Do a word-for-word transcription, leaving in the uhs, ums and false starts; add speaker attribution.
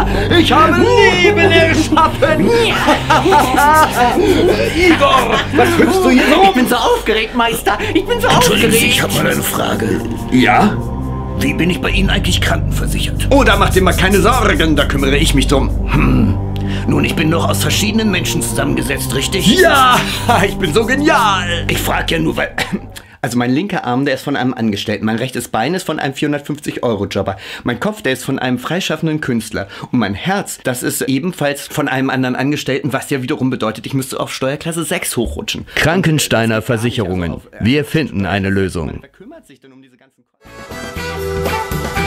Speaker 1: Ich habe Leben erschaffen! Igor, was hüpfst du hier so rum?
Speaker 2: Ich bin so aufgeregt, Meister. Ich bin so
Speaker 3: Entschuldigen Sie,
Speaker 2: aufgeregt.
Speaker 3: ich habe mal eine Frage.
Speaker 1: Ja?
Speaker 3: Wie bin ich bei Ihnen eigentlich krankenversichert?
Speaker 1: Oh, da macht ihr mal keine Sorgen, da kümmere ich mich drum.
Speaker 3: Hm. Nun, ich bin doch aus verschiedenen Menschen zusammengesetzt, richtig?
Speaker 1: Ja, ich bin so genial.
Speaker 3: Ich frage ja nur, weil...
Speaker 4: Also mein linker Arm, der ist von einem Angestellten, mein rechtes Bein ist von einem vierhundertfünfzig Euro Jobber, mein Kopf, der ist von einem freischaffenden Künstler und mein Herz, das ist ebenfalls von einem anderen Angestellten, was ja wiederum bedeutet, ich müsste auf Steuerklasse sechs hochrutschen.
Speaker 5: Krankensteiner Versicherungen. Wir finden eine Lösung.
Speaker 4: Wer kümmert sich denn um diese ganzen Ko